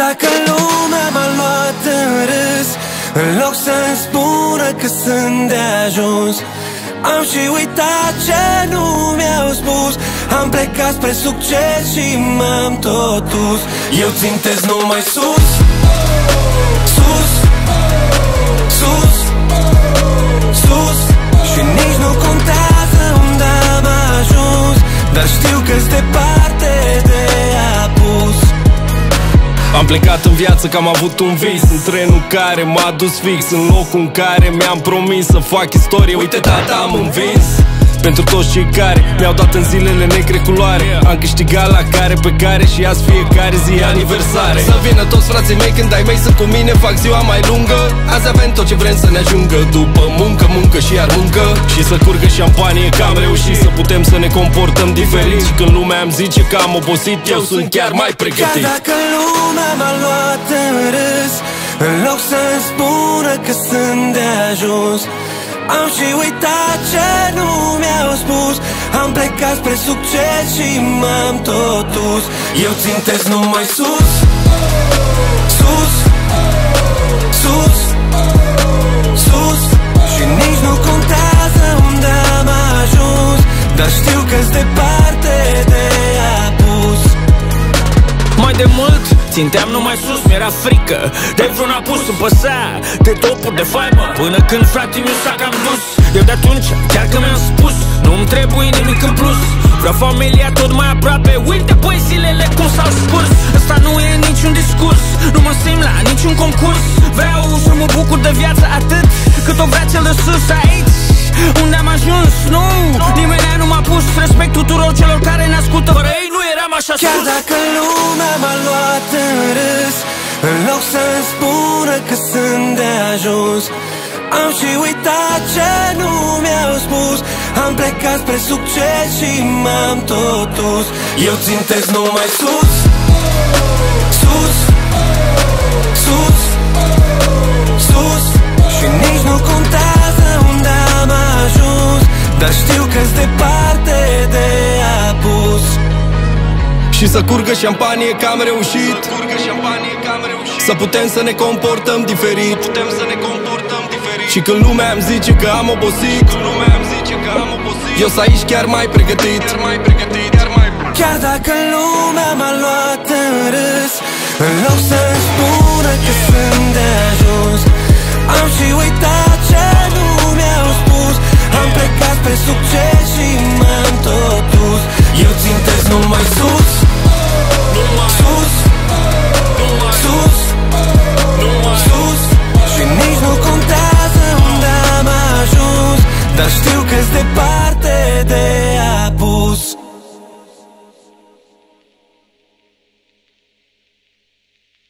dacă lumea m-a luat în râs, în loc să-mi spună că sunt de ajuns, am și uitat ce nu mi-au spus. Am plecat spre succes și m-am tot dus. Eu țintesc numai sus, sus, sus, sus. Și nici nu contează unde am ajuns, dar știu că-s departe de apus. Am plecat în viață că am avut un vis, în trenul care m-a dus fix în locul în care mi-am promis să fac istorie. Uite tata, am învins pentru toți cei care mi-au dat în zilele negre culoare. Am câștigat la care pe care și azi fiecare zi aniversare. Să vină toți frații mei când ai mei sunt cu mine, fac ziua mai lungă. Azi avem tot ce vrem să ne ajungă, după muncă, muncă și iar muncă. Și să curgă șampanie că am reușit să putem să ne comportăm diferit. Și când lumea îmi zice că am obosit, eu sunt chiar mai pregătit. Chiar dacă lumea m-a luat în râs, în loc să-mi spună că sunt de ajuns, am și uitat ce nu mi-au spus. Am plecat spre succes și m-am tot dus. Eu țintesc numai sus, sus, sus, sus. Și nici nu contează unde am ajuns, dar știu că-s departe de apus. Mai de mult ținteam numai sus, mi-era frică de vreun apus, îmi păsa de topuri de faimă, până când frate mi s-a cam dus. Eu de atunci chiar că mi-am spus, nu-mi trebuie nimic în plus, vreau familia tot mai aproape. Uite băi zilele cum s-au scurs. Ăsta nu e niciun discurs, nu mă simt la niciun concurs. Vreau să mă bucur de viață atât cât o vrea cel de sus. Aici unde am ajuns, nu, nimeni nu m-a pus. Respect tuturor celor care ne ascultă, fără ei nu eram așa sus. Chiar dacă lumea m-a luat în râs, în loc să-mi spună că sunt de ajuns, am și uitat ce nu mi-au spus. Am plecat spre succes și m-am tot dus. Eu țintesc numai sus, sus, sus, sus. Și nici nu contează unde am ajuns, dar știu că-s departe de apus. Și să curgă șampanie că am reușit, să putem să ne comportăm diferit. Și când lumea îmi zice că am obosit, eu sunt aici chiar mai pregătit. Chiar dacă lumea m-a luat în râs, în loc să-mi spună că sunt de ajuns, am și uitat ce nu mi-au spus. Am plecat spre succes și